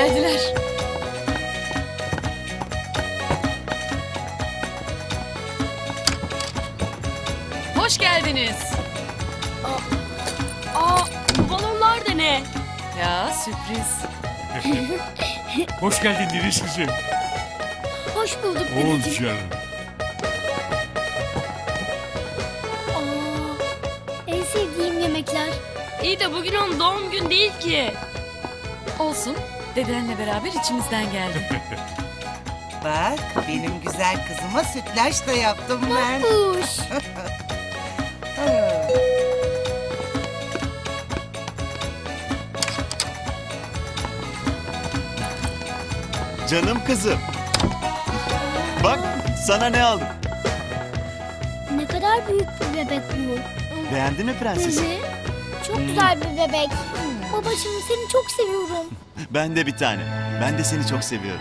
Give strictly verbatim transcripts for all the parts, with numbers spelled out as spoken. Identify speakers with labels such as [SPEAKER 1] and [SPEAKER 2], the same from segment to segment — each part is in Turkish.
[SPEAKER 1] Geldiler. Hoş geldiniz.
[SPEAKER 2] Aa, bu balonlar da ne?
[SPEAKER 1] Ya sürpriz.
[SPEAKER 3] Hoş geldin Deniz kızım.
[SPEAKER 2] Hoş bulduk
[SPEAKER 3] Ol
[SPEAKER 2] dedeciğim.
[SPEAKER 3] canım.
[SPEAKER 2] Aa, en sevdiğim yemekler.
[SPEAKER 4] İyi de bugün onun doğum günü değil ki.
[SPEAKER 1] Olsun. Dedenle beraber içimizden geldi.
[SPEAKER 5] Bak benim güzel kızıma sütlaç da yaptım ben.
[SPEAKER 2] Kuş.
[SPEAKER 6] Canım kızım. Bak sana ne aldım.
[SPEAKER 2] Ne kadar büyük bir bebek bu.
[SPEAKER 6] Beğendin mi prenses?
[SPEAKER 2] Hı hı. Çok güzel bir bebek. Babacığım seni çok seviyorum.
[SPEAKER 6] Ben de bir tane. Ben de seni çok seviyorum.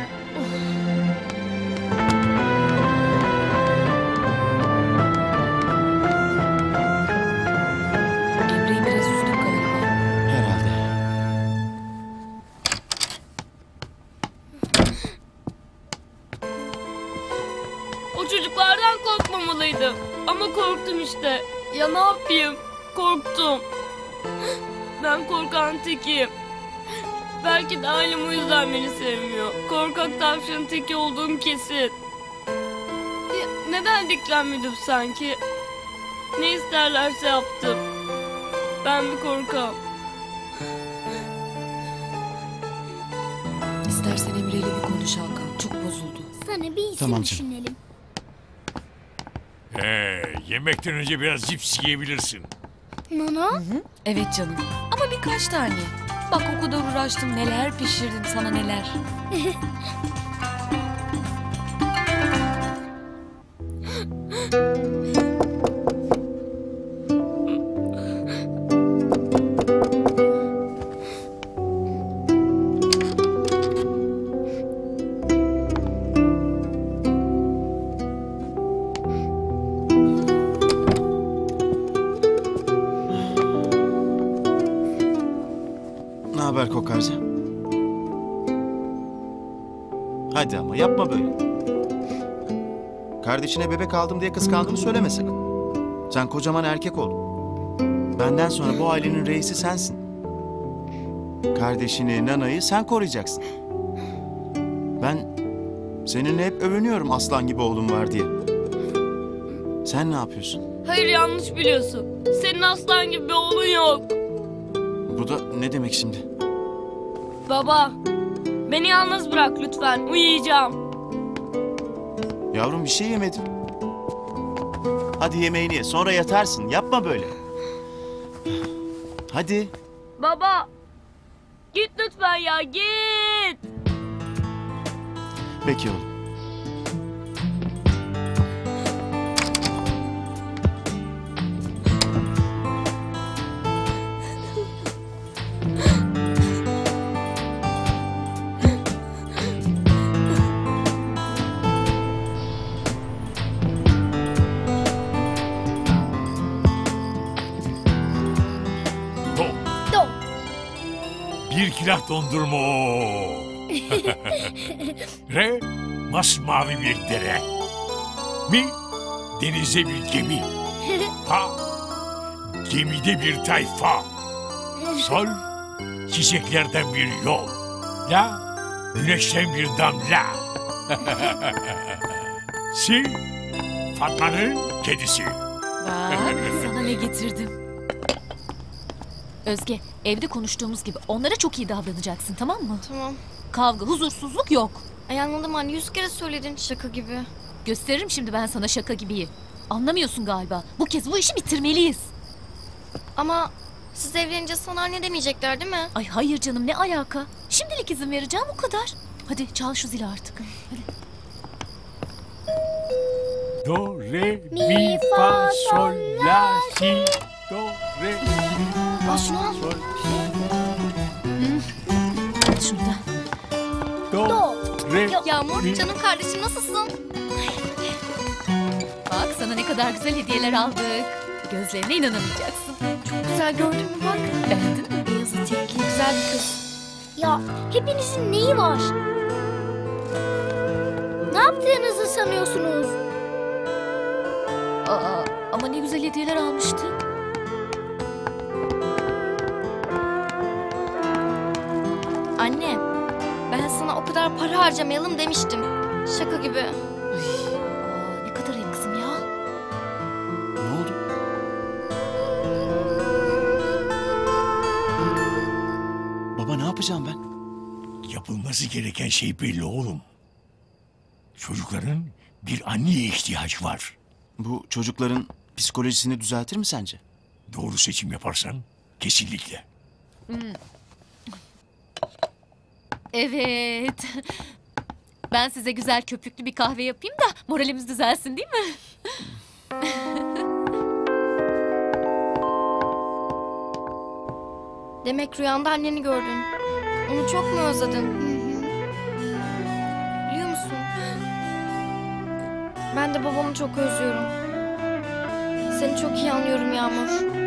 [SPEAKER 1] Emre'yi biraz üzdük galiba.
[SPEAKER 6] Herhalde.
[SPEAKER 4] O çocuklardan korkmamalıydım. Ama korktum işte. Ya ne yapayım? Korktum. Ben korkan tekiyim. Belki de ailem o yüzden beni sevmiyor. Korkak tavşanın teki olduğum kesin. Ya, neden diklenmedim sanki? Ne isterlerse yaptım. Ben bir korkam.
[SPEAKER 1] İstersen Emre'yle bir konuş Hakan. Çok bozuldu.
[SPEAKER 2] Sana bir isim
[SPEAKER 6] Tamam canım.
[SPEAKER 2] düşünelim.
[SPEAKER 3] Ee, yemekten önce biraz cips yiyebilirsin.
[SPEAKER 2] Nana?
[SPEAKER 1] Evet canım. Ama birkaç tane. Bak o kadar uğraştım. Neler pişirdim sana neler.
[SPEAKER 6] Ne haber kokarca? Hadi ama yapma böyle. Kardeşine bebek aldım diye kıskandığını söyleme sakın. Sen kocaman erkek ol. Benden sonra bu ailenin reisi sensin. Kardeşini, Nana'yı sen koruyacaksın. Ben seninle hep övünüyorum aslan gibi oğlum var diye. Sen ne yapıyorsun?
[SPEAKER 4] Hayır, yanlış biliyorsun. Senin aslan gibi bir oğlun yok.
[SPEAKER 6] Bu da ne demek şimdi?
[SPEAKER 4] Baba, beni yalnız bırak lütfen. Uyuyacağım.
[SPEAKER 6] Yavrum bir şey yemedim. Hadi yemeğini ye, sonra yatarsın. Yapma böyle. Hadi.
[SPEAKER 4] Baba, git lütfen ya, git.
[SPEAKER 6] Peki oğlum.
[SPEAKER 3] Do.
[SPEAKER 2] Do.
[SPEAKER 3] Bir kilah dondurma. Re, masmavi bir dere. Mi, denize bir gemi. Ha, gemide bir tayfa. Sol, çiçeklerden bir yol. La, güneşten bir damla. Si, Fatma'nın kedisi.
[SPEAKER 1] Bak sana ne getirdim.
[SPEAKER 7] Özge, evde konuştuğumuz gibi onlara çok iyi davranacaksın, tamam mı?
[SPEAKER 8] Tamam.
[SPEAKER 7] Kavga, huzursuzluk yok.
[SPEAKER 8] Ay anladım anne, yüz kere söyledin şaka gibi.
[SPEAKER 7] Gösteririm şimdi ben sana şaka gibiyi. Anlamıyorsun galiba. Bu kez bu işi bitirmeliyiz.
[SPEAKER 8] Ama siz evlenince sana anne demeyecekler değil mi?
[SPEAKER 7] Ay hayır canım, ne alaka? Şimdilik izin vereceğim, o kadar. Hadi çal şu zili artık. Hadi.
[SPEAKER 3] Do, re, mi, fa, sol, la, si. Do, re, mi,
[SPEAKER 8] Al şunu al.
[SPEAKER 3] sol,
[SPEAKER 7] Hadi şuradan.
[SPEAKER 3] do, re,
[SPEAKER 8] Yağmur,
[SPEAKER 3] mi.
[SPEAKER 8] canım kardeşim nasılsın?
[SPEAKER 7] Bak sana ne kadar güzel hediyeler aldık. Gözlerine inanamayacaksın.
[SPEAKER 8] Çok güzel, gördün mü bak.
[SPEAKER 7] Beğendin mi?
[SPEAKER 8] Beyaz etekli güzel bir kız.
[SPEAKER 2] Ya hepinizin neyi var? Ne yaptığınızı sanıyorsunuz?
[SPEAKER 7] Aa, ama ne güzel hediyeler almıştı.
[SPEAKER 8] Anne, ben sana o kadar para harcamayalım demiştim. Şaka gibi.
[SPEAKER 7] Aa, ne kadar ayıp kızım ya.
[SPEAKER 6] Ne oldu? Baba ne yapacağım ben?
[SPEAKER 3] Yapılması gereken şey belli oğlum. Çocukların bir anneye ihtiyacı var.
[SPEAKER 6] Bu çocukların psikolojisini düzeltir mi sence?
[SPEAKER 3] Doğru seçim yaparsan kesinlikle.
[SPEAKER 7] Evet. Ben size güzel köpüklü bir kahve yapayım da moralimiz düzelsin değil mi?
[SPEAKER 8] Demek rüyanda anneni gördün. Onu çok mu özledin? Biliyor musun? Ben de babamı çok özlüyorum. Seni çok iyi anlıyorum Yağmur.